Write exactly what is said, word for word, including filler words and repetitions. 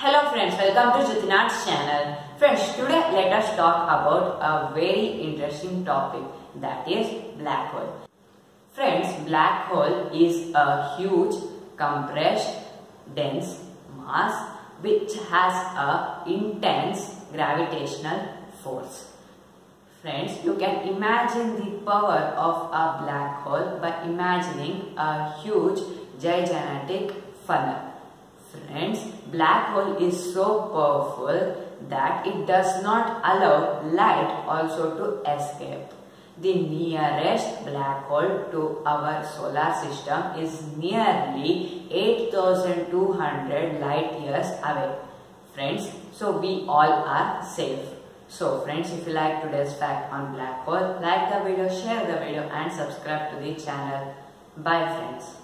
Hello friends, welcome to Jyotinarth's channel. Friends, today let us talk about a very interesting topic, that is black hole. Friends, black hole is a huge, compressed, dense mass which has a intense gravitational force. Friends, you can imagine the power of a black hole by imagining a huge, gigantic funnel. Friends, black hole is so powerful that it does not allow light also to escape. The nearest black hole to our solar system is nearly eight thousand two hundred light years away. Friends, so we all are safe. So friends, if you like today's fact on black hole, like the video, share the video and subscribe to the channel. Bye friends.